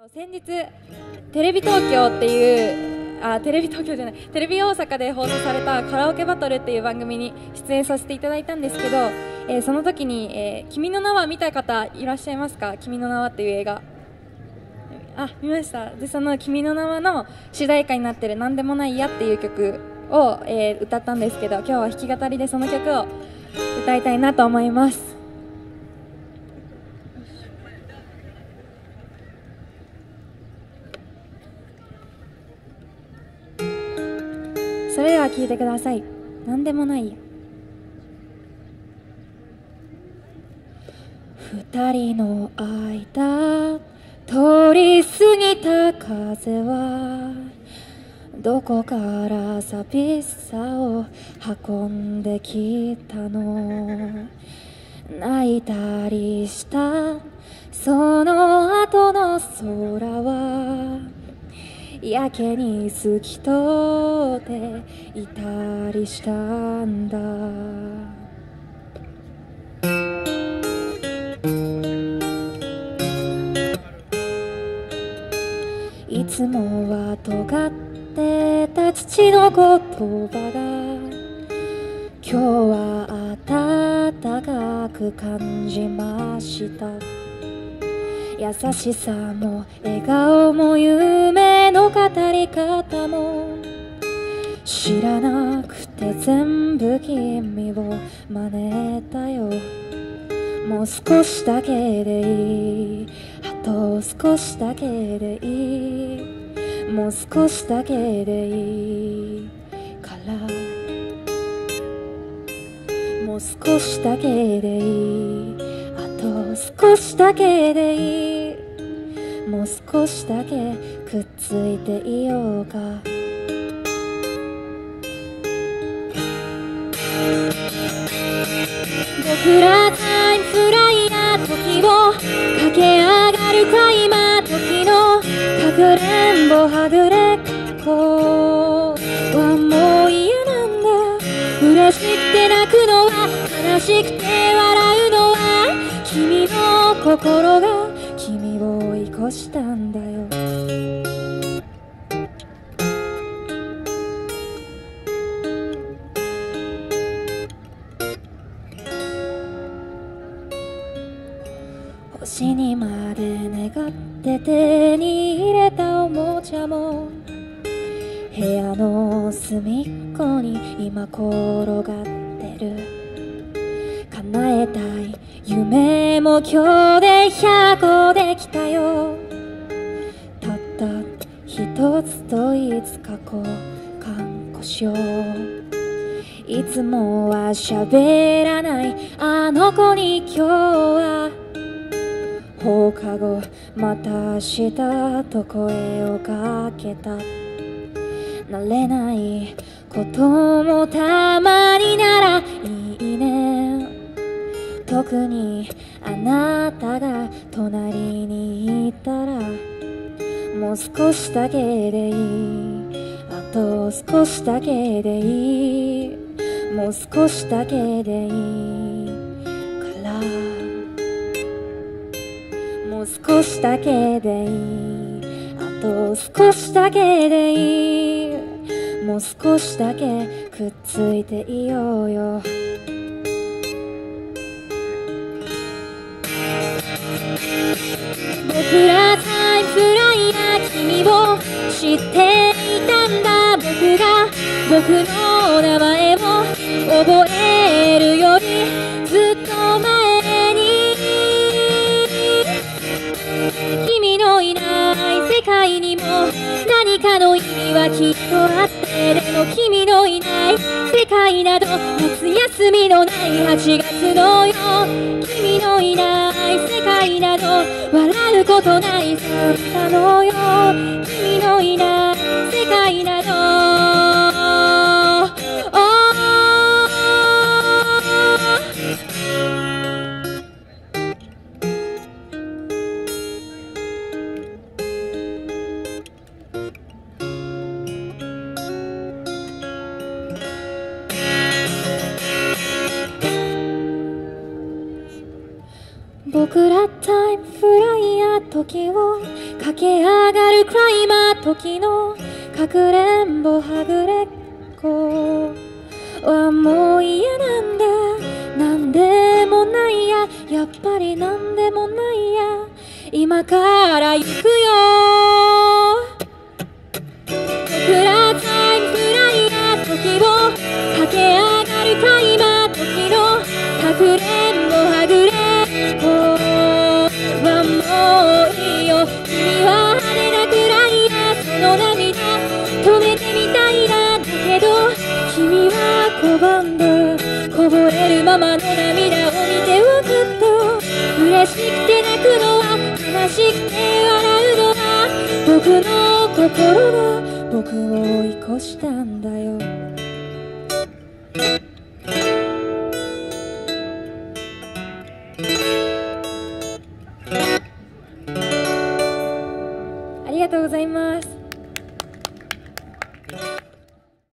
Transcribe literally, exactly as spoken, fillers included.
先日テレビ東京っていうあテレビ東京じゃないテレビ大阪で放送されたカラオケバトルっていう番組に出演させていただいたんですけど、えー、その時に、えー「君の名は」見た方いらっしゃいますか？君の名はっていう映画、あ、見ました。でその君の名はの主題歌になってるなんでもないやっていう曲を、えー、歌ったんですけど、今日は弾き語りでその曲を歌いたいなと思います。それでは聴いてください。なんでもないや。二人の間通り過ぎた風はどこから寂しさを運んできたの。泣いたりしたその後の空はやけに透き通っていたりしたんだ。いつもは尖ってた父の言葉が今日は温かく感じました。優しさも笑顔も夢の語り方も知らなくて全部君を真似たよ。もう少しだけでいい、あと少しだけでいい、もう少しだけでいいから、もう少しだけでいい、あと少しだけでいい、もう少しだけくっついていようか。僕らタイムフライヤー時を駆け上がるか今時のかくれんぼはぐれっこはもう嫌なんだ。嬉しくて泣くのは悲しくて笑うのは君の心が君を追い越したんだよ。星にまで願って手に入れたおもちゃも部屋の隅っこに今転がってる。叶えたい夢も今日でひゃっこできたよ。たった一つといつか交換こしよう。いつもは喋らないあの子に今日は放課後また明日と声をかけた。慣れないこともたまにならいいね。特にあなたが隣にいたらもう少しだけでいい、あと少しだけでいい、もう少しだけでいいから、もう少しだけでいい、あと少しだけでいい、もう少しだけくっついていようよ。僕らタイムフライヤー君を知っていたんだ。僕が僕の名前を覚えるよりずっと前に君のいない世界にも何かの意味はきっとあって、でも君のいない世界など夏休みのないはちがつのよ。君のいない世界など笑うことないサンタのよ。君のいない世界など僕らタイムフライヤー時を駆け上がるクライマー時のかくれんぼはぐれっこはもう嫌なんだ。なんでもないや、やっぱりなんでもないや、今から行くよ。僕らタイムフライヤー時を駆け上がるクライマー時のかくれんぼはぐれっこはもういいよ。君は派手なくらいやその涙止めてみたいなんだけど、君は拒んでこぼれるままの涙を見ておくと、嬉しくて泣くのは悲しくて笑うのは僕の心が僕を追い越したんだよ。ありがとうございます。